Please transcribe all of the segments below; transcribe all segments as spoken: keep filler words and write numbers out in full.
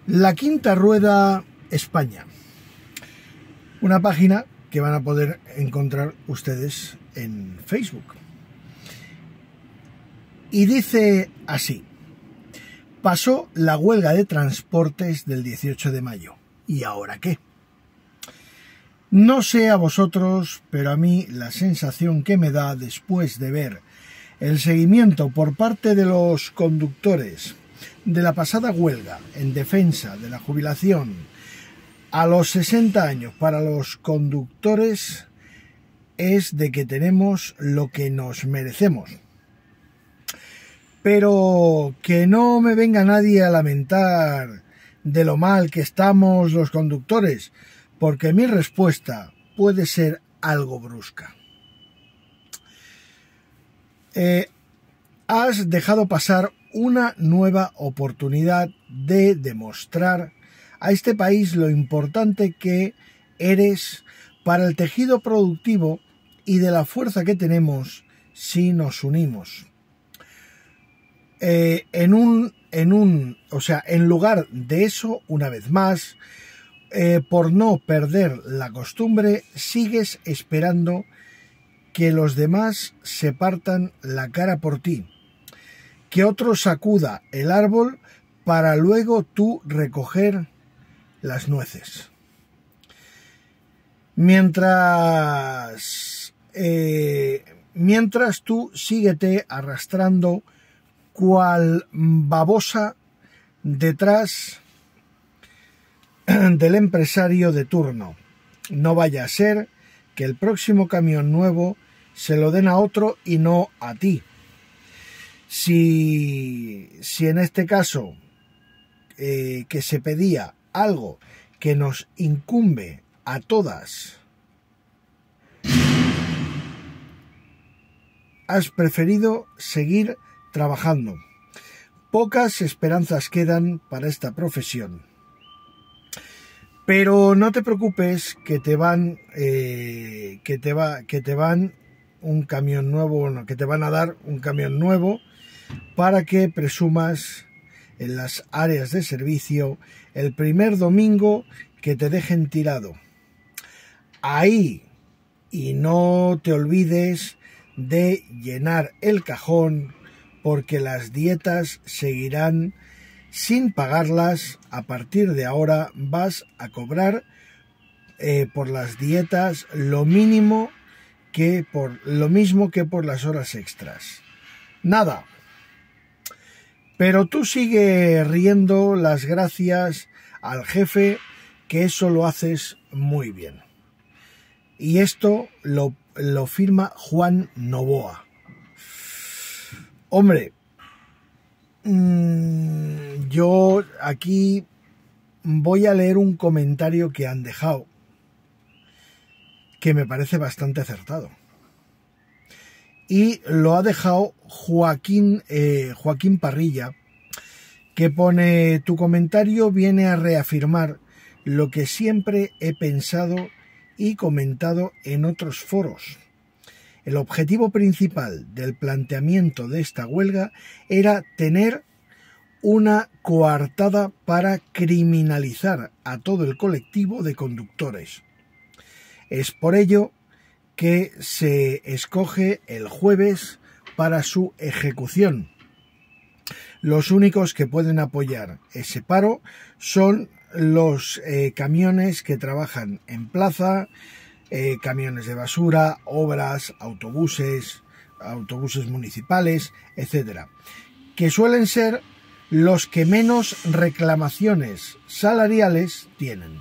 La Quinta Rueda España, una página que van a poder encontrar ustedes en Facebook. Y dice así: pasó la huelga de transportes del dieciocho de mayo. ¿Y ahora qué? No sé a vosotros, pero a mí la sensación que me da después de ver el seguimiento por parte de los conductores de la pasada huelga en defensa de la jubilación a los sesenta años para los conductores es de que tenemos lo que nos merecemos. Pero que no me venga nadie a lamentar de lo mal que estamos los conductores, porque mi respuesta puede ser algo brusca. Eh, has dejado pasar una nueva oportunidad de demostrar a este país lo importante que eres para el tejido productivo y de la fuerza que tenemos si nos unimos. Eh, en un, en un, o sea, en lugar de eso, una vez más, eh, por no perder la costumbre, sigues esperando que los demás se partan la cara por ti, que otro sacuda el árbol para luego tú recoger las nueces. Mientras, eh, mientras tú síguete arrastrando cual babosa detrás del empresario de turno. No vaya a ser que el próximo camión nuevo se lo den a otro y no a ti. Si, si en este caso eh, que se pedía algo que nos incumbe a todas, has preferido seguir trabajando. Pocas esperanzas quedan para esta profesión. Pero no te preocupes que te van, eh, que te va, que te van un camión nuevo, bueno, que te van a dar un camión nuevo para que presumas en las áreas de servicio el primer domingo que te dejen tirado. Ahí, y no te olvides de llenar el cajón, porque las dietas seguirán sin pagarlas. A partir de ahora vas a cobrar eh, por las dietas lo mínimo que por lo mismo que por las horas extras. Nada. Pero tú sigue riendo las gracias al jefe, que eso lo haces muy bien. Y esto lo, lo firma Juan Novoa. Hombre, mmm, yo aquí voy a leer un comentario que han dejado, que me parece bastante acertado. Y lo ha dejado Joaquín, eh, Joaquín Parrilla, que pone: tu comentario viene a reafirmar lo que siempre he pensado y comentado en otros foros. El objetivo principal del planteamiento de esta huelga era tener una coartada para criminalizar a todo el colectivo de conductores. Es por ello que se escoge el jueves para su ejecución. Los únicos que pueden apoyar ese paro son los eh, camiones que trabajan en plaza, eh, camiones de basura, obras, autobuses, autobuses municipales, etcétera, que suelen ser los que menos reclamaciones salariales tienen.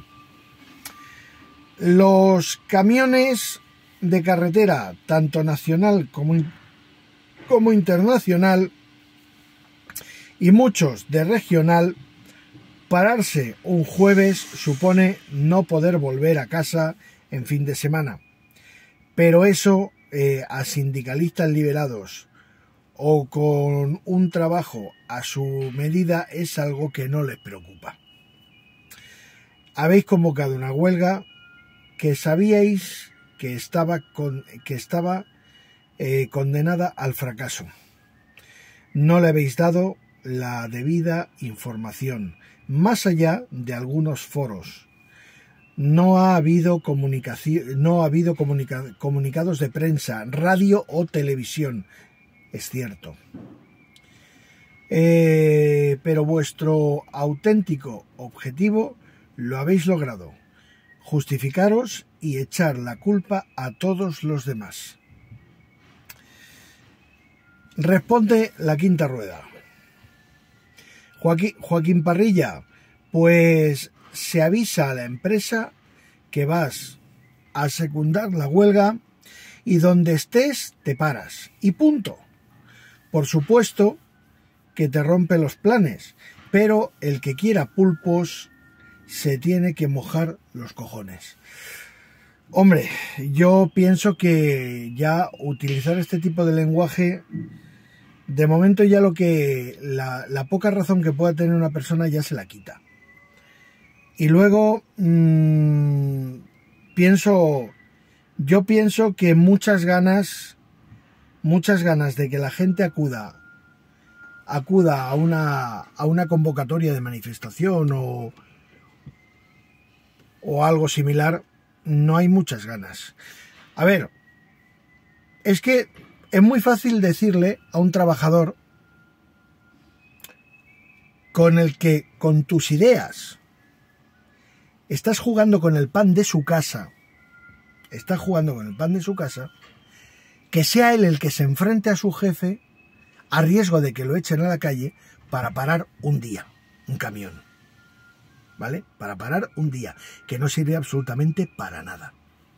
Los camiones de carretera, tanto nacional como, como internacional, y muchos de regional, pararse un jueves supone no poder volver a casa en fin de semana. Pero eso eh, a sindicalistas liberados o con un trabajo a su medida es algo que no les preocupa. Habéis convocado una huelga que sabíais que estaba, con, que estaba eh, condenada al fracaso. No le habéis dado la debida información, más allá de algunos foros. No ha habido comunicación, no ha habido comunica, comunicados de prensa, radio o televisión. Es cierto. Eh, pero vuestro auténtico objetivo lo habéis logrado. Justificaros y echar la culpa a todos los demás. Responde la quinta rueda. Joaquín, Joaquín Parrilla, pues se avisa a la empresa que vas a secundar la huelga y donde estés te paras y punto. Por supuesto que te rompe los planes, pero el que quiera pulpos se tiene que mojar los cojones. Hombre, yo pienso que ya utilizar este tipo de lenguaje, de momento ya lo que la, la poca razón que pueda tener una persona ya se la quita. Y luego mmm, pienso, yo pienso que muchas ganas, muchas ganas de que la gente acuda, acuda a una, a una convocatoria de manifestación o, o algo similar, no hay muchas ganas. A ver, es que es muy fácil decirle a un trabajador con el que, con tus ideas, estás jugando con el pan de su casa, estás jugando con el pan de su casa, que sea él el que se enfrente a su jefe a riesgo de que lo echen a la calle para parar un día, un camión, ¿vale? Para parar un día, que no sirve absolutamente para nada.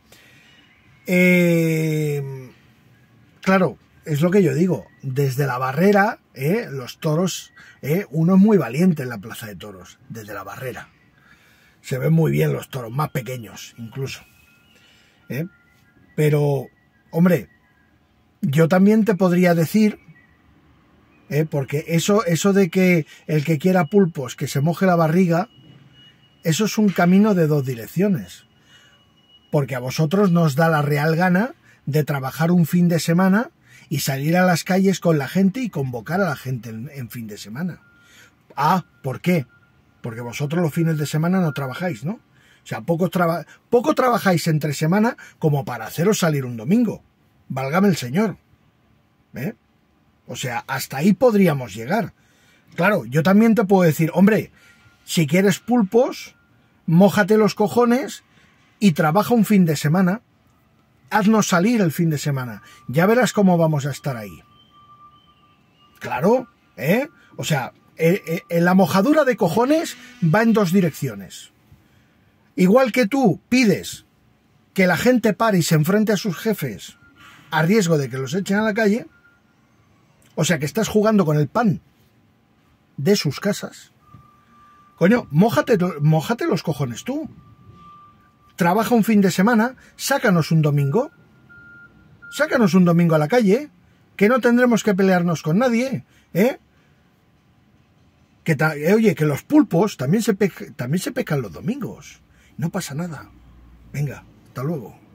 Eh, claro, es lo que yo digo, desde la barrera, eh, los toros, eh, uno es muy valiente en la plaza de toros, desde la barrera. Se ven muy bien los toros, más pequeños incluso. ¿Eh? Pero, hombre, yo también te podría decir, ¿eh? porque eso, eso de que el que quiera pulpos, que se moje la barriga, eso es un camino de dos direcciones. Porque a vosotros nos da la real gana de trabajar un fin de semana y salir a las calles con la gente y convocar a la gente en, en fin de semana. Ah, ¿por qué? Porque vosotros los fines de semana no trabajáis, ¿no? O sea, poco, traba poco trabajáis entre semana como para haceros salir un domingo. Válgame el Señor. ¿Eh? O sea, hasta ahí podríamos llegar. Claro, yo también te puedo decir, hombre, si quieres pulpos, mójate los cojones y trabaja un fin de semana. Haznos salir el fin de semana. Ya verás cómo vamos a estar ahí. Claro, ¿eh? O sea, eh, eh, la mojadura de cojones va en dos direcciones. Igual que tú pides que la gente pare y se enfrente a sus jefes a riesgo de que los echen a la calle, o sea que estás jugando con el pan de sus casas. Coño, mójate, mójate los cojones tú. Trabaja un fin de semana, sácanos un domingo. Sácanos un domingo a la calle, que no tendremos que pelearnos con nadie, ¿eh? Que eh, oye, que los pulpos también se, pe también se pescan los domingos. No pasa nada. Venga, hasta luego.